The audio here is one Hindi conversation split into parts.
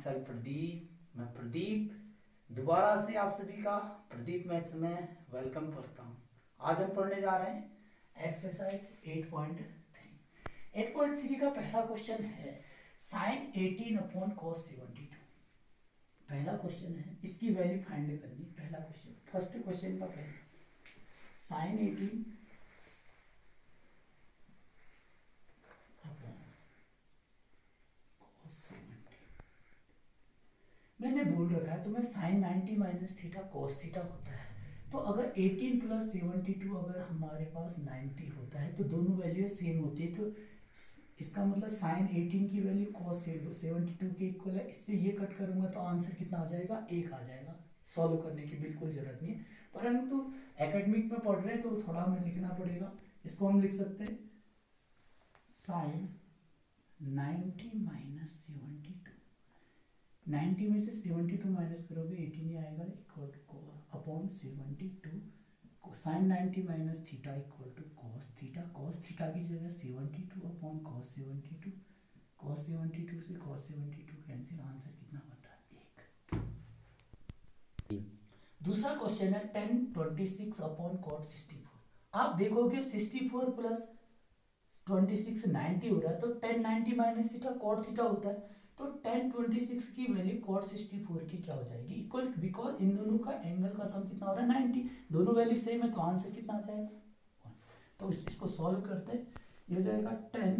सेल्फ प्रदीप। मैं प्रदीप दोबारा से आप सभी का प्रदीप मैथ्स में वेलकम करता हूँ। आज हम पढ़ने जा रहे हैं एक्सरसाइज 8.3। 8.3 का पहला क्वेश्चन है साइन 18 अपॉन कॉस 72। पहला क्वेश्चन है, इसकी वैल्यू फाइंड करनी। पहला क्वेश्चन, फर्स्ट क्वेश्चन का पहला साइन 18 मैंने बोल रखा है तुम्हें sine 90 minus theta cos theta होता है। तो अगर 18 प्लस 72 अगर हमारे पास 90 होता है तो दोनों वैल्यू सेम होती है, तो इसका मतलब साइन 18 की वैल्यू कॉस 72 के इक्वल है। इससे ये कट करूंगा तो आंसर कितना आ जाएगा, 1 आ जाएगा। सॉल्व करने की बिल्कुल जरूरत नहीं है, परंतु एकेडमिक में पढ़ रहे हैं तो थोड़ा हमें लिखना पड़ेगा। इसको हम लिख सकते हैं साइन 90 माइनस 72। 90 में से 72 माइनस करोगे 18 ही आएगा, equal to upon 72 sine 90 minus theta equal to cos theta. Cos theta की जगह 72 अपॉन कॉस 72। कॉस 72 से कॉस 72 कैंसिल, आंसर कितना बनता है, 1। दूसरा क्वेश्चन है tan 26 अपॉन कॉट 64। आप देखोगे 64 प्लस 26 90 हो रहा है, तो tan 90 minus theta cot theta होता है। तो tan 26 की वैल्यू cot 64 की क्या हो जाएगी, इक्वल, बिकॉज इन दोनों का एंगल का सम कितना हो रहा है 90, दोनों वैल्यू सेम है, तो आंसर कितना आ जाएगा 1। तो इसको सॉल्व करते हैं, ये हो जाएगा tan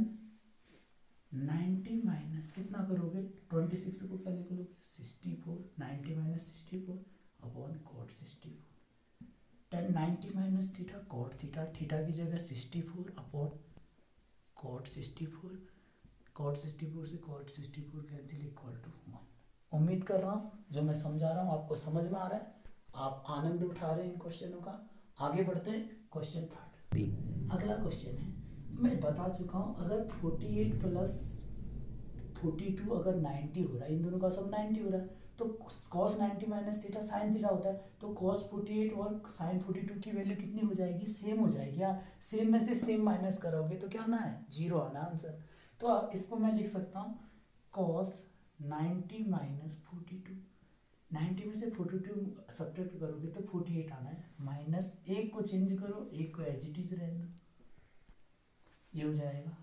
90 माइनस कितना करोगे 26 को क्या लिख लोगे 64, 90 minus 64 upon cot 64। tan 90 minus theta cot theta, theta की जगह 64 अपॉन cot 64। cot 64 से cot 64 कैंसिल, इक्वल टू 1। उम्मीद कर रहा हूँ जो मैं समझा रहा हूँ आपको समझ में आ रहा है, आप आनंद उठा रहे हैं इन क्वेश्चनों का। आगे बढ़ते हैं क्वेश्चन थर्ड। अगला क्वेश्चन है, मैं बता चुका हूँ अगर 48 प्लस 42 अगर 90 हो रहा है, इन दोनों का सब 90 हो रहा है, तो cos 90 minus theta sine theta होता है। तो cos 48 और साइन 42 की वैल्यू कितनी हो जाएगी, सेम हो जाएगी। या सेम में से सेम माइनस करोगे तो क्या आना है, 0 आना आंसर। तो इसको मैं लिख सकता हूँ cos 90 माइनस 42। 90 में से 42 सब्ट्रैक्ट करोगे तो 48 आना है, माइनस 1 को चेंज करो, 1 को एज इट इज रहना, ये हो जाएगा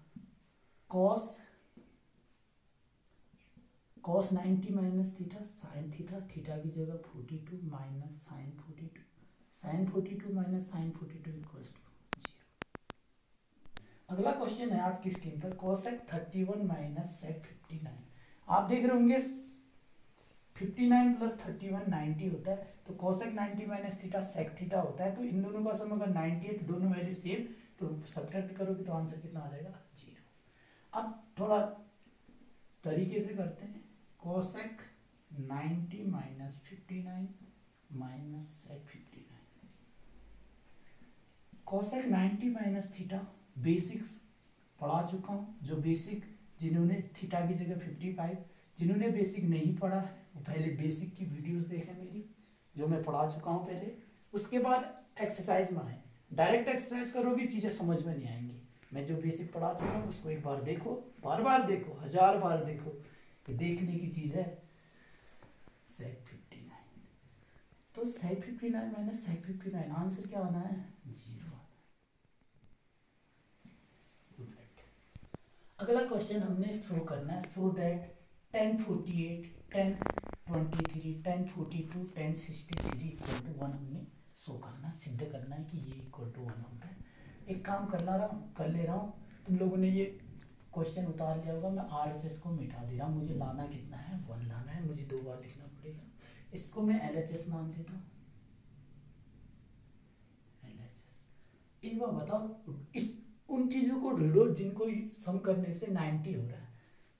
cos 90 minus theta sine theta, theta की जगह 42 minus sine 42, sine 42 minus sine 42 equals to 0। अगला क्वेश्चन है आपकी स्क्रीन पर cosec 31 माइनस sec 59। आप देख रहे होंगे 59 प्लस 31 90 होता है, तो cosec 90 minus theta sec theta होता है। तो इन दोनों का सम अगर 90 है तो दोनों वैल्यू सेम, तो सब्ट्रैक्ट करोगे तो आंसर कितना आ जाएगा, 0। अब थोड़ा तरीके से करते हैं, cosec 90 minus 59 minus sec 59। cosec 90 minus theta basics पढ़ा चुका हूँ, जो बेसिक जिन्होंने थीटा की जगह 55, जिन्होंने बेसिक नहीं पढ़ा है वो पहले बेसिक की वीडियोस देखें मेरी, जो मैं पढ़ा चुका हूँ पहले। उसके बाद एक्सरसाइज में आए, डायरेक्ट एक्सरसाइज करोगे चीज़ें समझ में नहीं आएंगी। मैं जो बेसिक पढ़ा चुका हूँ उसको एक बार देखो, बार बार देखो, 1000 बार देखो, ये देखने की चीज़ है। sec 59, तो sec 59 माइनस sec 59 आंसर क्या आना है, 0। अगला क्वेश्चन हमने शो करना है, so that tan 48 tan 23 tan 42 tan 63 equal to 1 हमने शो करना है, सिद्ध करना है कि ये इक्वल टू 1 होता है। एक काम कर ले रहा हूँ, तुम लोगों ने ये क्वेश्चन उतार लिया होगा, मैं RHS को मिटा दे रहा हूँ। मुझे लाना कितना है, 1 लाना है, मुझे 2 बार लिखना पड़ेगा। इसको मैं LHS मान लेता हूँ, LHS। एक बार बताओ इस उन चीज़ों को ढूंढो जिनको सम करने से 90 हो रहा है।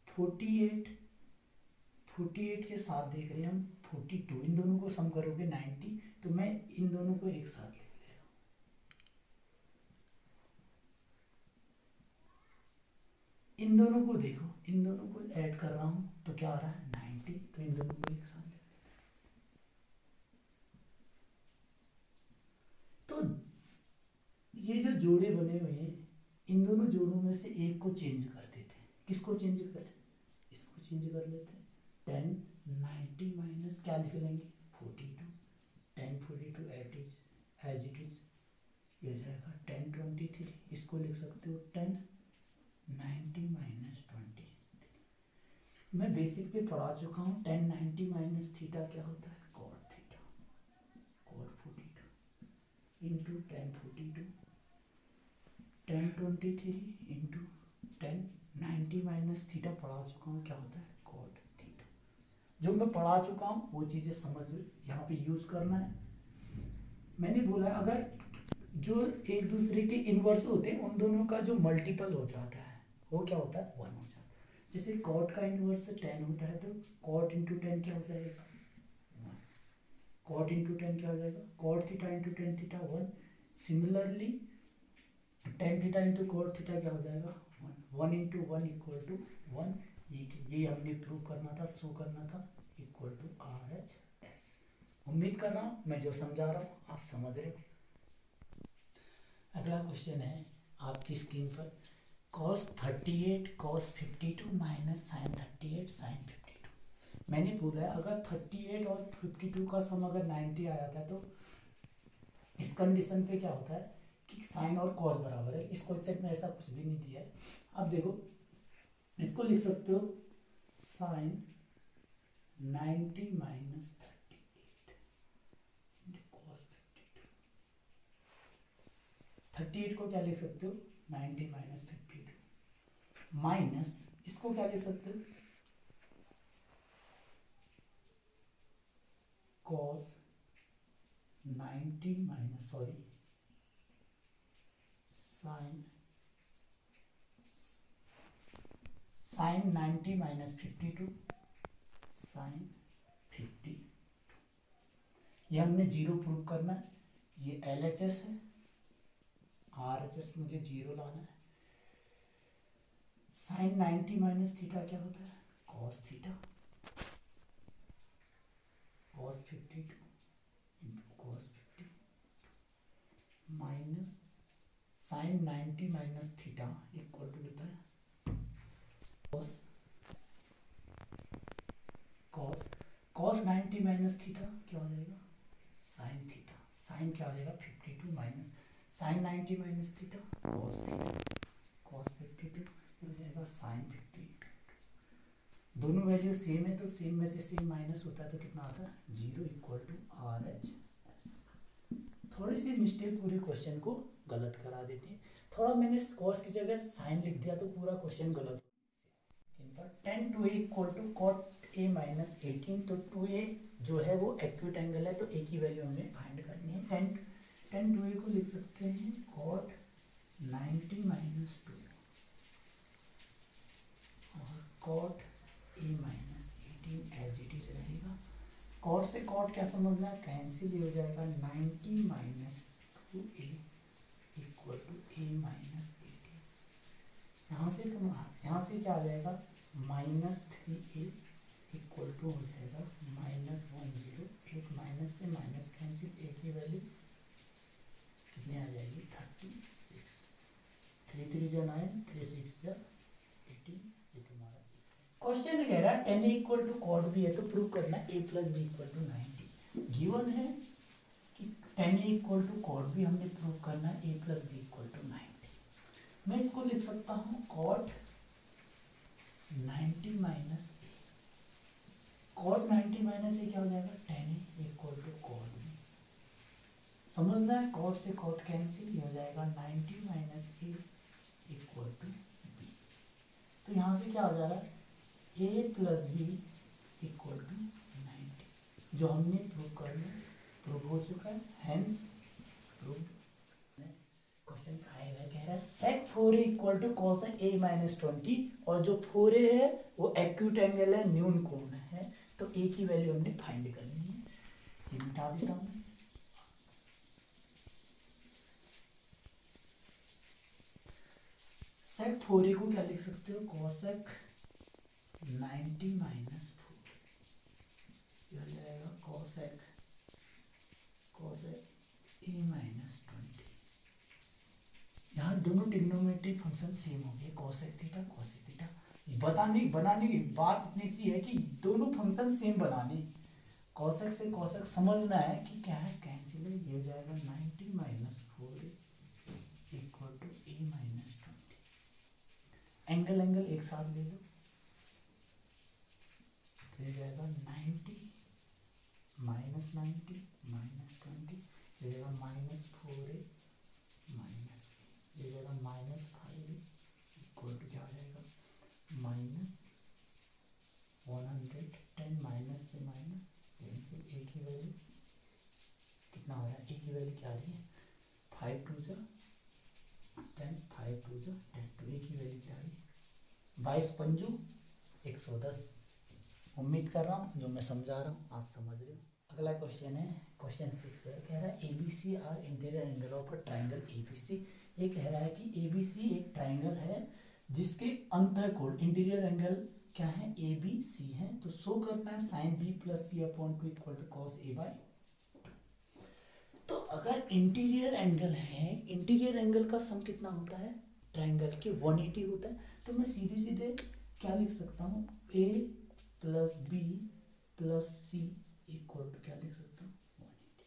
48 के साथ देख रहे हैं हम 42, इन दोनों को सम करोगे 90, तो मैं इन दोनों को एक साथ लिख ले रहा हूँ। इन दोनों को देखो, इन दोनों को ऐड कर रहा हूँ तो क्या आ रहा है 90, तो इन दोनों को एक साथ ले। तो ये जो जोड़े बने हुए हैं, इन दोनों जोड़ों में से एक को चेंज कर देते हैं। किसको चेंज करें, इसको चेंज कर लेते हैं, 10 90 माइनस क्या लिख लेंगे 42, 10 42 एज इट इज, ये हो जाएगा 10 23, इसको लिख सकते हो 10 90 माइनस 20। मैं बेसिक पे पढ़ा चुका हूँ 10 90 माइनस थीटा क्या होता है cot theta, cot 42 into 10 42, 10 23 into 10 90 minus theta पढ़ा चुका हूँ क्या होता है कॉट थीटा। जो मैं पढ़ा चुका हूँ वो चीज़ें समझ यहाँ पे यूज़ करना है। मैंने बोला अगर जो एक दूसरे के इनवर्स होते हैं उन दोनों का जो मल्टीपल हो जाता है वो क्या होता है 1 हो जाता है। जैसे कॉट का इनवर्स 10 होता है तो कॉट इंटू 10 क्या हो जाएगा 1, कॉट इंटू 10 क्या हो जाएगा cot theta into 10 theta 1। Similarly 10 theta into cot theta क्या हो जाएगा 1 इंटू 1 इक्वल टू 1। ये हमने प्रूव करना था, शो करना था इक्वल टू RHS। उम्मीद कर रहा हूँ मैं जो समझा रहा हूँ आप समझ रहे हो। अगला क्वेश्चन है आपकी स्क्रीन पर cos 38 cos 52 minus sine 38 sine 52। मैंने बोला है अगर 38 और 52 का सम अगर 90 आ जाता है तो इस कंडीशन पे क्या होता है कि साइन और कॉस बराबर है। इस क्वेश्चन में ऐसा कुछ भी नहीं दिया है। अब देखो इसको लिख सकते हो साइन 90 माइनस 38 को क्या लिख सकते हो 90 माइनस 52 माइनस इसको क्या लिख सकते हो cos 90 minus sine 90 minus 52 sine 50। ये हमने जीरो प्रूव करना है। ये LHS है, RHS मुझे जीरो लाना है। साइन 90 माइनस थीटा क्या होता है cos theta, cos 52 into cos 50 minus sine 90 minus theta equal to होता है cos cos cos 90 minus theta क्या हो जाएगा साइन थीटा, साइन क्या हो जाएगा 52 minus sine 90 minus theta cos theta, cos 52 हो जाएगा साइन 50। दोनों वैल्यू सेम है तो सेम में से सेम माइनस होता है तो कितना आता है जीरो इक्वल टू RHS। थोड़ी सी मिस्टेक पूरे क्वेश्चन को गलत करा देती है। थोड़ा मैंने कॉस की जगह साइन लिख दिया तो पूरा क्वेश्चन गलत। 10 2a equal to cot a minus 18 तो 2a जो है वो एक्यूट एंगल है तो a की वैल्यू हमें फाइंड करनी है। 10 2a को लिख सकते हैं कॉट 90 माइनस 2 और cot a minus 18 as it is रहेगा। कॉट से कॉट क्या समझना है कैंसिल हो जाएगा 90 minus 2a equal to a minus 18। यहाँ से क्या आ जाएगा माइनस 3a इक्वल टू हो जाएगा माइनस 10। एक माइनस से माइनस कैंसिल, a की वैल्यू कितनी आ जाएगी 36। 3 3 जा 9 3 6 जा 18। ये तुम्हारा क्वेश्चन कह रहा है टेन इक्वल टू कॉट भी है तो प्रूव करना a plus B equal to 90। Given है कि टेन इक्वल टू कॉट भी हमने प्रूव करना है a plus B equal to 90। मैं इसको लिख सकता हूँ cot 90 minus A, cot 90 minus A क्या हो जाएगा tan equal to cot B. समझना है कॉट से कॉट कैंसिल हो जाएगा 90 minus A equal to B. तो यहाँ से क्या आ जा रहा है a plus B equal to 90 जो हमने प्रूव करना प्रूव हो चुका है। Hence prove. क्वेश्चन 5 है कह रहा है sec 4a equal to cos a minus 20 और जो 4a है वो एक्यूट एंगल है न्यून कोण है तो a की वैल्यू हमने फाइंड करनी है। ये मिटा देता हूँ। सेक 4a को क्या लिख सकते हो कॉसेक 90 माइनस 4 हो जाएगा कॉसेक a माइनस 20। यहाँ दोनों ट्रिग्नोमेट्री फंक्शन सेम हो गए कॉसेक थीटा बनाने की बात इतनी सी है कि दोनों फंक्शन सेम बनाने, कॉसेक से कॉसेक समझना है कि क्या है, कैंसिल है, ये हो जाएगा 90 minus 4 equal to A minus 20। Angle angle एक साथ ले लो, तो ये जाएगा 90 माइनस 90 माइनस 20, ये जाएगा माइनस 4 माइनस, ये जाएगा माइनस 5 इक्वल टू क्या हो जाएगा, माइनस 110 माइनस से माइनस कैंसिल, ए की वैल्यू कितना हो रहा है, ए की वैल्यू क्या आ रही है, 5 2 जा 10, 5 2 जा 10, तो ए की वैल्यू क्या आ रही है 22 पंजू 110। उम्मीद कर रहा हूँ जो मैं समझा रहा हूँ आप समझ रहे हो। अगला क्वेश्चन है, क्वेश्चन 6 है, कह रहा है A B C are interior angle of a triangle A B C. ये कह रहा है कि ए बी सी एक ट्राइंगल है जिसके अंतःकोण इंटीरियर एंगल क्या है, ए बी सी है, तो शो करना है sine B plus C upon 2 equal to cos A by. तो अगर इंटीरियर एंगल है, इंटीरियर एंगल का सम कितना होता है ट्राइंगल के 180 होता है, तो मैं सीधे सीधे क्या लिख सकता हूँ, A plus B plus C equal to क्या लिख सकता हूँ 180।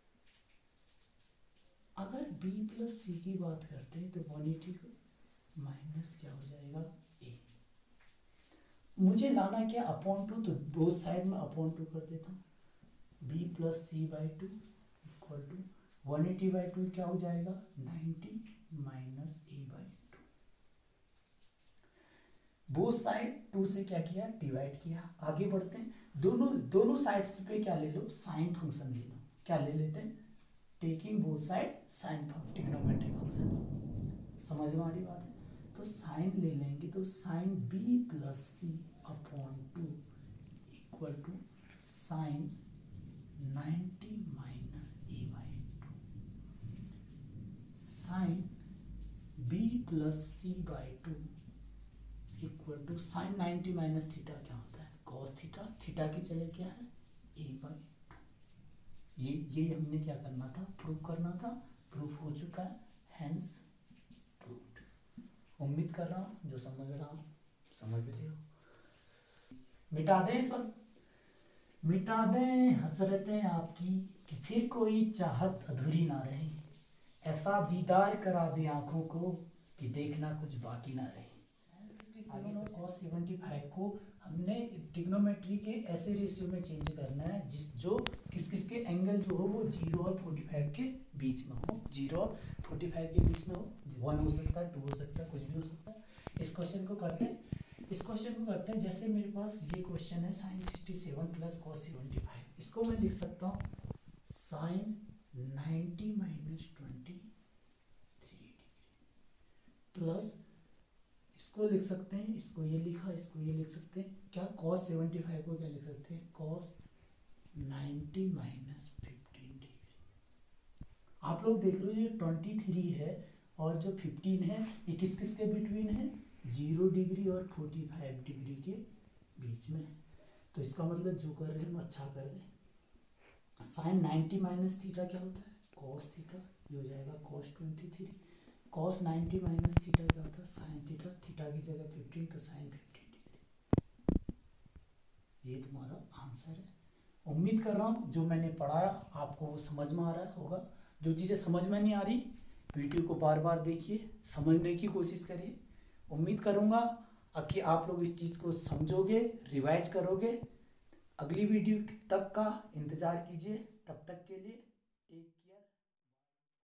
अगर b प्लस सी की बात करते हैं तो 180 को माइनस क्या हो जाएगा a, मुझे लाना क्या अपॉन 2, तो बोथ साइड में अपॉन 2 कर देता हूँ, b plus C by 2 equal to 180 by 2 क्या हो जाएगा 90 minus a by 2। Both side 2 से क्या किया डिवाइड किया। आगे बढ़ते हैं, दोनों साइड्स पे क्या ले लो, साइन फंक्शन ले लो। क्या ले लेते हैं, taking both side sine trigonometric function. समझ में आ रही बात है, तो साइन ले लेंगे तो sine B plus C upon 2 equal to sine 90 minus A by 2। Sine B plus C by 2 equal to sine 90 minus theta क्या होता है कॉस थीटा, थीटा की जगह क्या है ए बाई 2। ये हमने क्या करना था, प्रूव करना था, प्रूफ हो चुका है, हेंस प्रूव्ड। उम्मीद कर रहा हूँ जो समझ रहा हूँ समझ रहे हो। मिटा दें सब, मिटा दें हसरतें आपकी कि फिर कोई चाहत अधूरी ना रहे, ऐसा दीदार करा दे आंखों को कि देखना कुछ बाकी ना रहे। और cos 75 को हमने ट्रिग्नोमेट्री के ऐसे रेशियो में चेंज करना है जो किस के एंगल जो हो वो 0 और 45 के बीच में हो, 0 और 45 के बीच में हो, 1 हो सकता है 2 हो सकता है कुछ भी हो सकता है। इस क्वेश्चन को करते हैं, जैसे मेरे पास ये क्वेश्चन है साइन 67 प्लस cos 75, इसको मैं लिख सकता हूँ साइन 90 माइनस 23 डिग्री प्लस, इसको लिख सकते हैं, इसको ये लिखा, इसको ये लिख सकते हैं, क्या cos 75 को क्या लिख सकते हैं cos 90 माइनस 15 डिग्री। आप लोग देख रहे हो ये 23 है और जो 15 है ये किस किस के बिटवीन है, 0 डिग्री और 45 डिग्री के बीच में है। तो इसका मतलब जो कर रहे हैं हम अच्छा कर रहे हैं। साइन 90 माइनस थीटा क्या होता है cos थीटा, ये हो जाएगा cos 23। cos 90 माइनस थीटा क्या होता है साइन थीटा, थीटा की जगह 15 तो साइन 15 डिग्री। ये तुम्हारा आंसर है। उम्मीद कर रहा हूँ जो मैंने पढ़ाया आपको समझ में आ रहा होगा। जो चीज़ें समझ में नहीं आ रही वीडियो को बार बार देखिए, समझने की कोशिश करिए। उम्मीद करूँगा कि आप लोग इस चीज़ को समझोगे, रिवाइज करोगे। अगली वीडियो तक का इंतज़ार कीजिए, तब तक के लिए टेक